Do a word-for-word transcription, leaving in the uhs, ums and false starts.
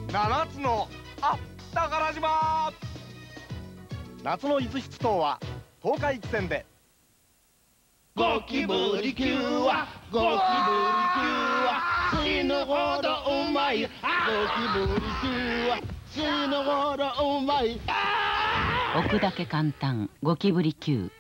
七つのあ宝島。夏の伊豆七島は東海汽船で。 ゴキブリ級はゴキブリ級は死ぬほどうまい。ゴキブリ級は死ぬほどうまい。 置くだけ簡単ゴキブリ級。